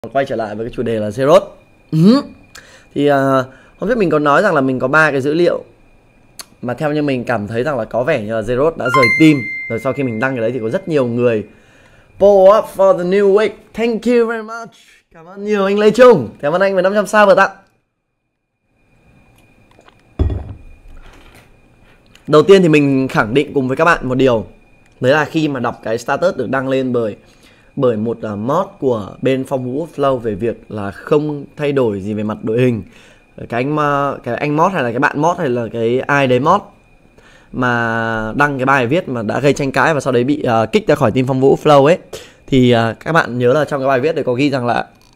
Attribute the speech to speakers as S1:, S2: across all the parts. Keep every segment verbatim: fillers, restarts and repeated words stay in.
S1: Quay trở lại với cái chủ đề là Zerot. Ừ. Thì uh, hôm trước mình có nói rằng là mình có ba cái dữ liệu mà theo như mình cảm thấy rằng là có vẻ như là Zerot đã rời team. Rồi sau khi mình đăng cái đấy thì có rất nhiều người pull up for the new week. Thank you very much. Cảm ơn nhiều anh Lê Trung. Cảm ơn anh với năm trăm sao vừa tặng. Đầu tiên thì mình khẳng định cùng với các bạn một điều. Đấy là khi mà đọc cái status được đăng lên bởi bởi một uh, mod của bên Phong Vũ Flow về việc là không thay đổi gì về mặt đội hình. Cái anh cái anh mod hay là cái bạn mod hay là cái ai đấy mod mà đăng cái bài viết mà đã gây tranh cãi và sau đấy bị uh, kích ra khỏi team Phong Vũ Flow ấy, thì uh, các bạn nhớ là trong cái bài viết đấy có ghi rằng là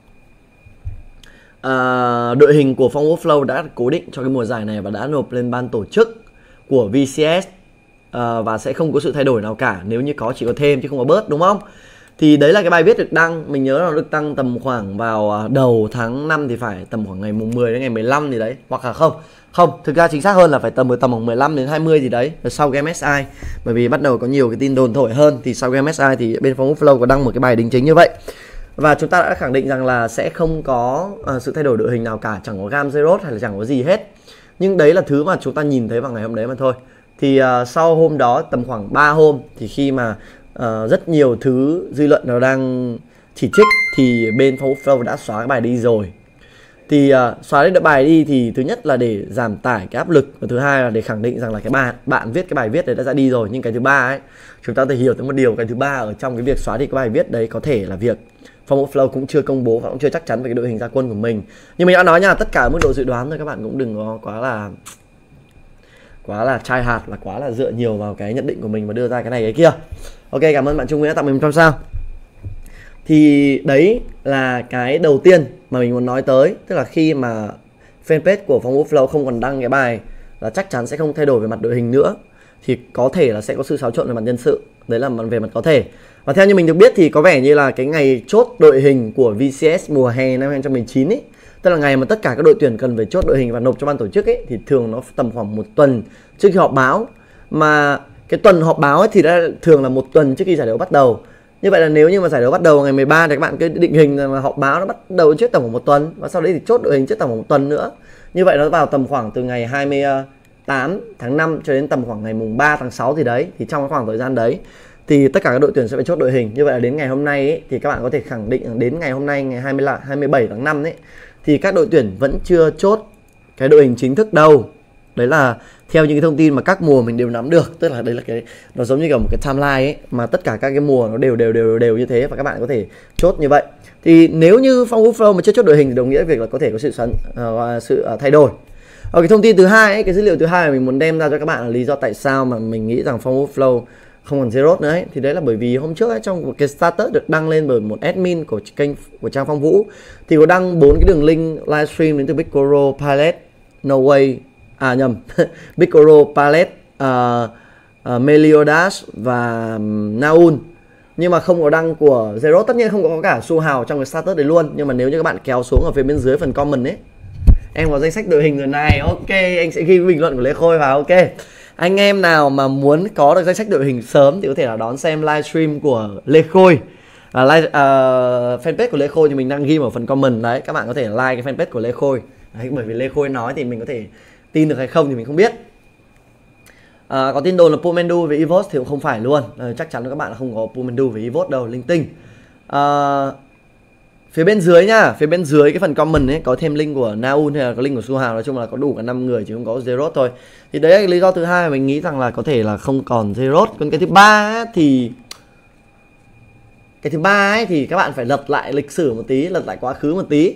S1: uh, đội hình của Phong Vũ Flow đã cố định cho cái mùa giải này và đã nộp lên ban tổ chức của vê xê ét, uh, và sẽ không có sự thay đổi nào cả, nếu như có chỉ có thêm chứ không có bớt, đúng không? Thì đấy là cái bài viết được đăng, mình nhớ là nó được đăng tầm khoảng vào đầu tháng năm thì phải, tầm khoảng ngày mùng mười đến ngày mười lăm gì đấy, hoặc là không, không, thực ra chính xác hơn là phải tầm tầm khoảng mười lăm đến hai mươi gì đấy, rồi sau cái em ét i, bởi vì bắt đầu có nhiều cái tin đồn thổi hơn, thì sau cái em ét i thì bên Phong Vũ Flow có đăng một cái bài đính chính như vậy. Và chúng ta đã khẳng định rằng là sẽ không có uh, sự thay đổi đội hình nào cả, chẳng có gam Zerot hay là chẳng có gì hết. Nhưng đấy là thứ mà chúng ta nhìn thấy vào ngày hôm đấy mà thôi. Thì uh, sau hôm đó tầm khoảng ba hôm thì khi mà Uh, rất nhiều thứ dư luận nó đang chỉ trích thì bên Phong Vũ Flow đã xóa cái bài đi rồi. Thì uh, xóa cái bài đi thì thứ nhất là để giảm tải cái áp lực, và thứ hai là để khẳng định rằng là cái bạn bạn viết cái bài viết đấy đã ra đi rồi. Nhưng cái thứ ba ấy, chúng ta có thể hiểu tới một điều, cái thứ ba ở trong cái việc xóa đi cái bài viết đấy có thể là việc Phong Vũ Flow cũng chưa công bố và cũng chưa chắc chắn về cái đội hình ra quân của mình. Nhưng mình đã nói nha, tất cả mức độ dự đoán thôi, các bạn cũng đừng có quá là quá là try hard, là quá là dựa nhiều vào cái nhận định của mình và đưa ra cái này cái kia. Ok, cảm ơn bạn Trung Nguyễn đã tặng mình một trăm sao. Thì đấy là cái đầu tiên mà mình muốn nói tới, tức là khi mà fanpage của Phong Vũ Flow không còn đăng cái bài là chắc chắn sẽ không thay đổi về mặt đội hình nữa, thì có thể là sẽ có sự xáo trộn về mặt nhân sự. Đấy là về mặt có thể. Và theo như mình được biết thì có vẻ như là cái ngày chốt đội hình của vê xê ét mùa hè năm hai không một chín ấy, tức là ngày mà tất cả các đội tuyển cần phải chốt đội hình và nộp cho ban tổ chức ấy, thì thường nó tầm khoảng một tuần trước khi họp báo. Mà cái tuần họp báo ấy thì đã thường là một tuần trước khi giải đấu bắt đầu. Như vậy là nếu như mà giải đấu bắt đầu ngày mười ba thì các bạn cứ định hình là họp báo nó bắt đầu trước tầm khoảng một tuần, và sau đấy thì chốt đội hình trước tầm khoảng một tuần nữa. Như vậy nó vào tầm khoảng từ ngày hai mươi tám tháng năm cho đến tầm khoảng ngày mùng ba tháng sáu thì đấy. Thì trong cái khoảng thời gian đấy thì tất cả các đội tuyển sẽ phải chốt đội hình. Như vậy là đến ngày hôm nay ấy, thì các bạn có thể khẳng định đến ngày hôm nay ngày hai mươi bảy tháng năm ấy, thì các đội tuyển vẫn chưa chốt cái đội hình chính thức đâu. Đấy là theo những cái thông tin mà các mùa mình đều nắm được, tức là đấy là cái nó giống như kiểu một cái timeline ấy, mà tất cả các cái mùa nó đều đều đều đều như thế, và các bạn có thể chốt như vậy. Thì nếu như Phong Vũ Flow mà chưa chốt đội hình thì đồng nghĩa việc là có thể có sự uh, sự uh, thay đổi. Ở cái thông tin thứ hai ấy, cái dữ liệu thứ hai mà mình muốn đem ra cho các bạn là lý do tại sao mà mình nghĩ rằng Phong Vũ Flow không còn Zerot nữa ấy, thì đấy là bởi vì hôm trước ấy, trong một cái status được đăng lên bởi một admin của kênh của trang Phong Vũ, thì có đăng bốn cái đường link livestream đến từ Bicoro, Palette, No Way, à nhầm, Bicoro, Palette, uh, uh, Meliodas và um, Naun, nhưng mà không có đăng của Zerot. Tất nhiên không có cả Su Hào trong cái status đấy luôn, nhưng mà nếu như các bạn kéo xuống ở phía bên dưới phần comment ấy, em có danh sách đội hình rồi này, ok, anh sẽ ghi bình luận của Lê Khôi vào. Ok, anh em nào mà muốn có được danh sách đội hình sớm thì có thể là đón xem livestream của Lê Khôi, à, live, uh, fanpage của Lê Khôi thì mình đang ghi ở phần comment đấy, các bạn có thể like cái fanpage của Lê Khôi đấy, bởi vì Lê Khôi nói thì mình có thể tin được hay không thì mình không biết. À, có tin đồn là Pumendu với Evos thì cũng không phải luôn, à, chắc chắn các bạn là không có Pumendu với Evos đâu, linh tinh. À, phía bên dưới nhá, phía bên dưới cái phần comment ấy có thêm link của Naun hay là có link của Su Hào, nói chung là có đủ cả năm người chứ không có Zerot thôi. Thì đấy là lý do thứ hai mà mình nghĩ rằng là có thể là không còn Zerot. Còn cái thứ ba ấy, thì cái thứ ba ấy thì các bạn phải lật lại lịch sử một tí, lật lại quá khứ một tí.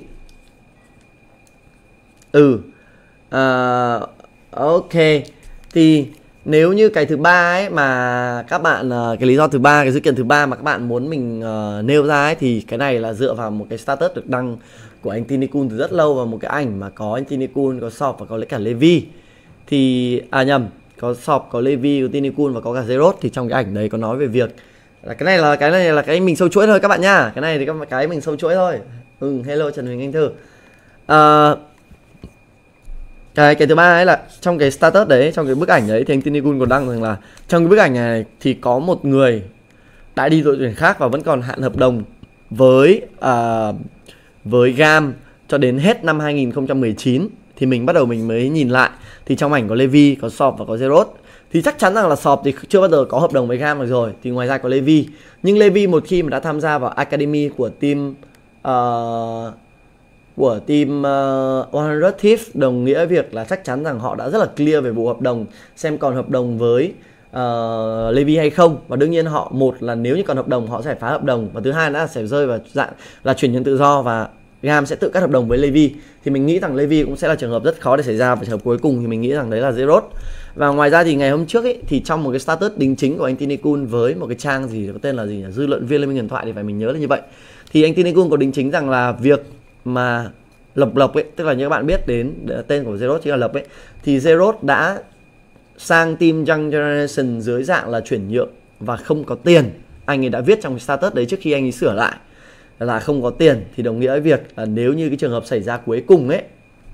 S1: Ừ. À, ok. Thì nếu như cái thứ ba ấy mà các bạn, cái lý do thứ ba, cái sự kiện thứ ba mà các bạn muốn mình uh, nêu ra ấy, thì cái này là dựa vào một cái status được đăng của anh Tinikun từ rất lâu, và một cái ảnh mà có anh Tinikun, có Sop và có cả Levi. Thì à nhầm, có Sop, có Levi, có Tinikun và có cả Zerot. Thì trong cái ảnh đấy có nói về việc là cái này là cái này là cái mình sâu chuỗi thôi các bạn nhá. Cái này thì cái cái mình sâu chuỗi thôi. Ừ, hello Trần Huỳnh Anh Thư. À, Cái, cái thứ ba ấy là trong cái status đấy, trong cái bức ảnh đấy thì anh Tinikun còn đăng rằng là trong cái bức ảnh này thì có một người đã đi đội tuyển khác và vẫn còn hạn hợp đồng với uh, với Gam cho đến hết năm hai nghìn không trăm mười chín thì mình bắt đầu mình mới nhìn lại, thì trong ảnh có Levi, có Sọp và có Zeros. Thì chắc chắn rằng là Sọp thì chưa bao giờ có hợp đồng với Gam được rồi, thì ngoài ra có Levi. Nhưng Levi một khi mà đã tham gia vào Academy của team uh, của team uh, một trăm Thieves, đồng nghĩa việc là chắc chắn rằng họ đã rất là clear về vụ hợp đồng, xem còn hợp đồng với uh, Levi hay không. Và đương nhiên họ, một là nếu như còn hợp đồng họ sẽ phá hợp đồng, và thứ hai là sẽ rơi vào dạng là chuyển nhượng tự do và Gam sẽ tự cắt hợp đồng với Levi. Thì mình nghĩ rằng Levi cũng sẽ là trường hợp rất khó để xảy ra, và trường hợp cuối cùng thì mình nghĩ rằng đấy là Zeros. Và ngoài ra thì ngày hôm trước ấy, thì trong một cái status đính chính của anh Tiny Kun với một cái trang gì có tên là gì nhỉ? Dư luận viên Liên minh huyền thoại thì phải mình nhớ là như vậy. Thì anh Tiny Kun có đính chính rằng là việc mà Lộc Lộc ấy, tức là như các bạn biết đến tên của Zeros chính là Lộc ấy, thì Zeros đã sang team Young Generation dưới dạng là chuyển nhượng và không có tiền. Anh ấy đã viết trong cái status đấy trước khi anh ấy sửa lại là không có tiền, thì đồng nghĩa với việc là nếu như cái trường hợp xảy ra cuối cùng ấy,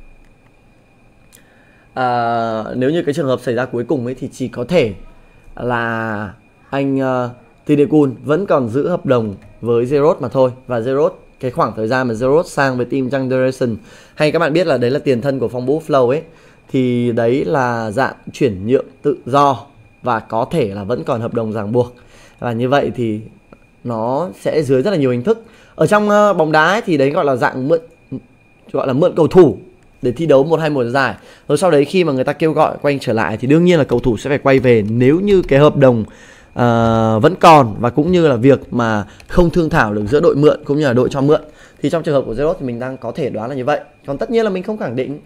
S1: à, nếu như cái trường hợp xảy ra cuối cùng ấy thì chỉ có thể là anh uh, Tiny Kun vẫn còn giữ hợp đồng với Zeros mà thôi. Và Zeros, cái khoảng thời gian mà Zeros sang với team Young Generation, hay các bạn biết là đấy là tiền thân của phong bố Flow ấy, thì đấy là dạng chuyển nhượng tự do và có thể là vẫn còn hợp đồng ràng buộc. Và như vậy thì nó sẽ dưới rất là nhiều hình thức. Ở trong uh, bóng đá ấy, thì đấy gọi là dạng mượn, gọi là mượn cầu thủ để thi đấu một hai mùa giải. Rồi sau đấy khi mà người ta kêu gọi quay trở lại thì đương nhiên là cầu thủ sẽ phải quay về nếu như cái hợp đồng uh, vẫn còn, và cũng như là việc mà không thương thảo được giữa đội mượn cũng như là đội cho mượn. Thì trong trường hợp của Zeros thì mình đang có thể đoán là như vậy. Còn tất nhiên là mình không khẳng định.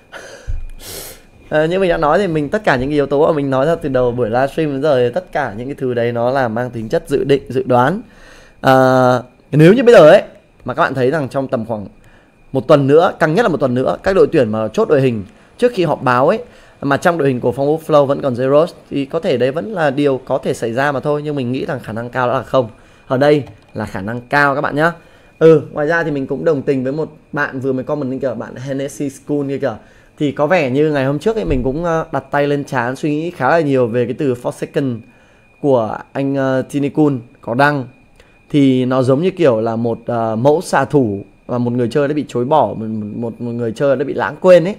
S1: À, như mình đã nói thì mình tất cả những cái yếu tố mà mình nói ra từ đầu buổi livestream đến giờ thì tất cả những cái thứ đấy nó là mang tính chất dự định, dự đoán. À, nếu như bây giờ ấy mà các bạn thấy rằng trong tầm khoảng một tuần nữa, căng nhất là một tuần nữa, các đội tuyển mà chốt đội hình trước khi họp báo ấy, mà trong đội hình của phong bố Flow vẫn còn Zeros, thì có thể đấy vẫn là điều có thể xảy ra mà thôi. Nhưng mình nghĩ rằng khả năng cao đó là không. Ở đây là khả năng cao các bạn nhé. Ừ, ngoài ra thì mình cũng đồng tình với một bạn vừa mới comment lên kìa, bạn Hennessy School kia kìa. Thì có vẻ như ngày hôm trước ấy mình cũng đặt tay lên trán suy nghĩ khá là nhiều về cái từ Forsaken của anh uh, Tiny Kun có đăng. Thì nó giống như kiểu là một uh, mẫu xạ thủ và một người chơi đã bị chối bỏ, một, một, một người chơi đã bị lãng quên ấy.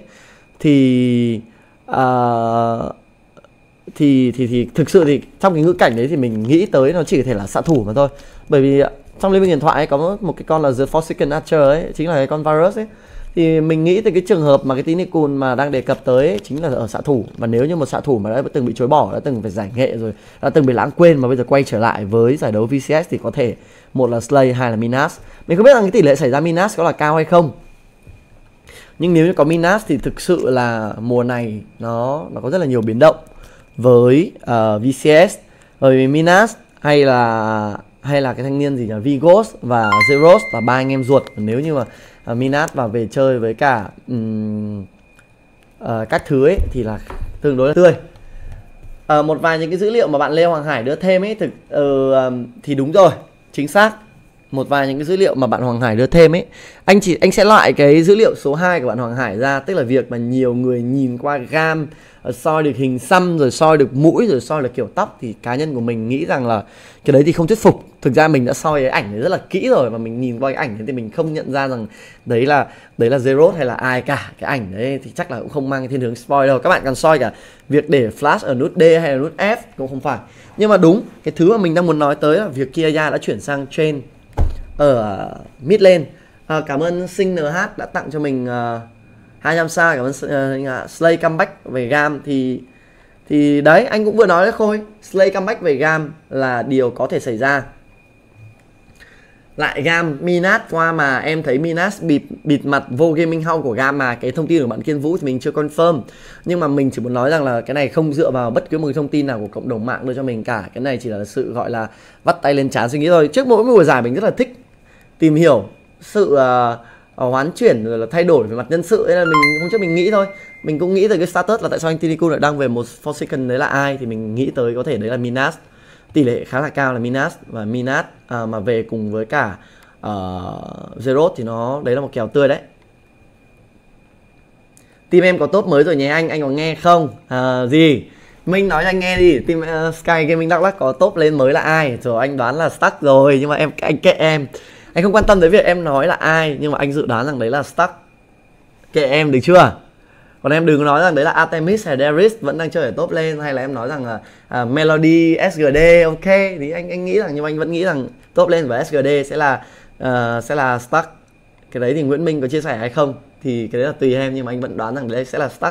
S1: Thì, uh, thì thì thì thực sự thì trong cái ngữ cảnh đấy thì mình nghĩ tới nó chỉ có thể là xạ thủ mà thôi. Bởi vì trong Liên minh huyền thoại ấy, có một cái con là The Forsaken Archer ấy, chính là cái con virus ấy. Thì mình nghĩ tới cái trường hợp mà cái Tiny Kun mà đang đề cập tới ấy, chính là ở xạ thủ. Và nếu như một xạ thủ mà đã từng bị chối bỏ, đã từng phải giải nghệ rồi, đã từng bị lãng quên mà bây giờ quay trở lại với giải đấu vê xê ét thì có thể một là Slay, hai là Minas. Mình không biết rằng cái tỷ lệ xảy ra Minas có là cao hay không. Nhưng nếu như có Minas thì thực sự là mùa này nó nó có rất là nhiều biến động với uh, vê xê ét. Bởi vì Minas hay là hay là cái thanh niên gì nhỉ, Vigos và Zeros là ba anh em ruột. Nếu như mà uh, Minas vào về chơi với cả um, uh, các thứ ấy thì là tương đối là tươi. Uh, một vài những cái dữ liệu mà bạn Lê Hoàng Hải đưa thêm ấy thực uh, thì đúng rồi, chính xác. Một vài những cái dữ liệu mà bạn Hoàng Hải đưa thêm ấy, anh chỉ anh sẽ loại cái dữ liệu số hai của bạn Hoàng Hải ra, tức là việc mà nhiều người nhìn qua Gam, soi được hình xăm, rồi soi được mũi, rồi soi được kiểu tóc, thì cá nhân của mình nghĩ rằng là cái đấy thì không thuyết phục. Thực ra mình đã soi cái ảnh này rất là kỹ rồi, và mình nhìn qua cái ảnh thì mình không nhận ra rằng đấy là đấy là Zeros hay là ai cả. Cái ảnh đấy thì chắc là cũng không mang cái thiên hướng spoil đâu. Các bạn cần soi cả việc để flash ở nút D hay là nút F cũng không phải. Nhưng mà đúng, cái thứ mà mình đang muốn nói tới là việc Kiaya đã chuyển sang train ở mid lane. À, cảm ơn Sinh en hát đã tặng cho mình uh, hai trăm sao. Cảm ơn uh, Slay comeback về Gam. Thì thì đấy, anh cũng vừa nói đấy Khôi, Slay comeback về Gam là điều có thể xảy ra. Lại Gam, Minas qua mà em thấy Minas bịt, bịt mặt vô gaming house của Gam, mà cái thông tin của bạn Kiên Vũ thì mình chưa confirm. Nhưng mà mình chỉ muốn nói rằng là cái này không dựa vào bất cứ một cái thông tin nào của cộng đồng mạng đưa cho mình cả. Cái này chỉ là sự gọi là vắt tay lên trán suy nghĩ thôi. Trước mỗi mùa giải mình rất là thích tìm hiểu sự uh, hoán chuyển rồi là thay đổi về mặt nhân sự. Nên là mình hôm trước mình nghĩ thôi, mình cũng nghĩ tới cái status là tại sao anh Tiny Kun lại đăng về một Forsaken đấy là ai, thì mình nghĩ tới có thể đấy là Minas. Tỷ lệ khá là cao là Minas. Và Minas à, mà về cùng với cả uh, Zeros thì nó đấy là một kèo tươi đấy. Team em có top mới rồi nhé anh, anh có nghe không? À, gì? Minh nói cho anh nghe đi, team uh, Sky Gaming Đắk Lắk có top lên mới là ai? Rồi anh đoán là Stuck rồi, nhưng mà em anh kệ em. Anh không quan tâm tới việc em nói là ai, nhưng mà anh dự đoán rằng đấy là Stuck. Kệ em được chưa? Còn em đừng nói rằng đấy là Artemis hay Darius vẫn đang chơi ở top lane, hay là em nói rằng là à, Melody, ét giê đê, ok. Thì anh anh nghĩ rằng, nhưng mà anh vẫn nghĩ rằng top lane và ét giê đê sẽ là uh, sẽ là Stuck. Cái đấy thì Nguyễn Minh có chia sẻ hay không thì cái đấy là tùy em, nhưng mà anh vẫn đoán rằng đấy sẽ là Stuck.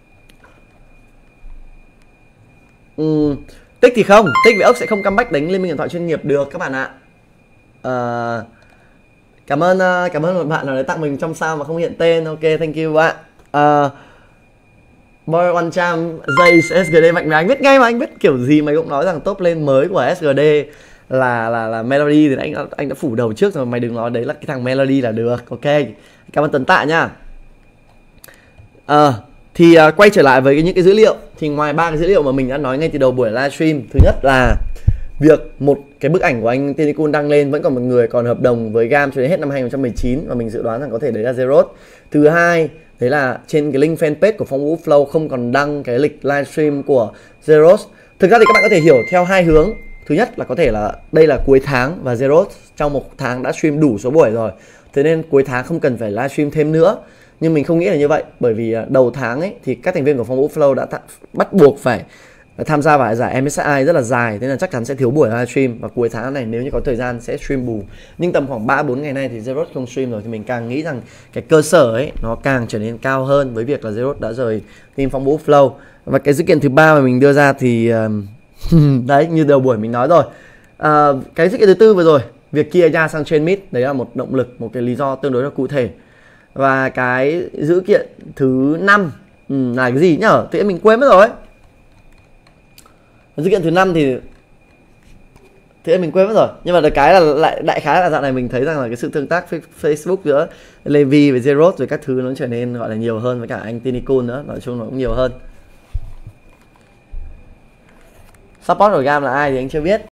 S1: Uhm, Tích thì không, Tích với ốc sẽ không comeback đánh Liên minh điện thoại chuyên nghiệp được các bạn ạ. Uh, cảm ơn uh, cảm ơn một bạn nào đấy tặng mình trong sao mà không hiện tên. Ok, thank you bạn. Uh, Boy One Cham, Jay ét giê đê mạnh mẽ, anh biết ngay mà, anh biết kiểu gì mày cũng nói rằng top lane mới của ét giê đê là là là Melody thì anh anh đã phủ đầu trước rồi, mày đừng nói đấy là cái thằng Melody là được. Ok, cảm ơn Tấn Tạ nha. Ờ uh, thì uh, quay trở lại với cái, những cái dữ liệu, thì ngoài ba cái dữ liệu mà mình đã nói ngay từ đầu buổi livestream, thứ nhất là việc một cái bức ảnh của anh Tynecun đăng lên vẫn còn một người còn hợp đồng với Gam cho đến hết năm hai không một chín và mình dự đoán rằng có thể đấy là Zeroth. Thứ hai, đấy là trên cái link fanpage của Phong Vũ Flow không còn đăng cái lịch livestream của Zeroth. Thực ra thì các bạn có thể hiểu theo hai hướng. Thứ nhất là có thể là đây là cuối tháng và Zeroth trong một tháng đã stream đủ số buổi rồi, thế nên cuối tháng không cần phải livestream thêm nữa. Nhưng mình không nghĩ là như vậy, bởi vì đầu tháng ấy thì các thành viên của Phong Vũ Flow đã bắt buộc phải tham gia vào giải em ét i rất là dài, thế nên chắc chắn sẽ thiếu buổi livestream, và cuối tháng này nếu như có thời gian sẽ stream bù. Nhưng tầm khoảng ba bốn ngày nay thì Zeroth không stream rồi, thì mình càng nghĩ rằng cái cơ sở ấy nó càng trở nên cao hơn với việc là Zeroth đã rời team Phong Vũ Flow. Và cái sự kiện thứ ba mà mình đưa ra thì uh, đấy, như đầu buổi mình nói rồi. Uh, cái sự kiện thứ tư vừa rồi, việc Kia ra sang trên mid, đấy là một động lực, một cái lý do tương đối là cụ thể. Và cái dữ kiện thứ năm ừ, là cái gì nhở? Thì mình quên mất rồi. Dữ kiện thứ năm thì thì mình quên mất rồi. Nhưng mà cái là lại đại khái là dạo này mình thấy rằng là cái sự tương tác Facebook giữa Levi với Zeroth rồi các thứ nó trở nên gọi là nhiều hơn, với cả anh Tynecun nữa, nói chung nó cũng nhiều hơn. Support của Gam là ai thì anh chưa biết.